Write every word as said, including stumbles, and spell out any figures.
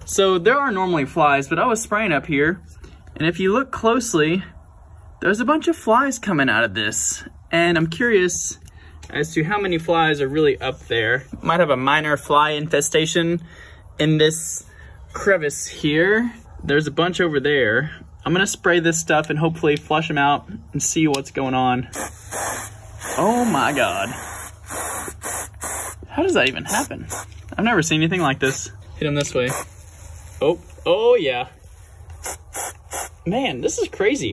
So there are normally flies, but I was spraying up here, and if you look closely, there's a bunch of flies coming out of this. And I'm curious as to how many flies are really up there. Might have a minor fly infestation in this crevice here. There's a bunch over there. I'm gonna spray this stuff and hopefully flush them out and see what's going on. Oh my God. How does that even happen? I've never seen anything like this. Hit them this way. Oh, oh yeah. Man, this is crazy.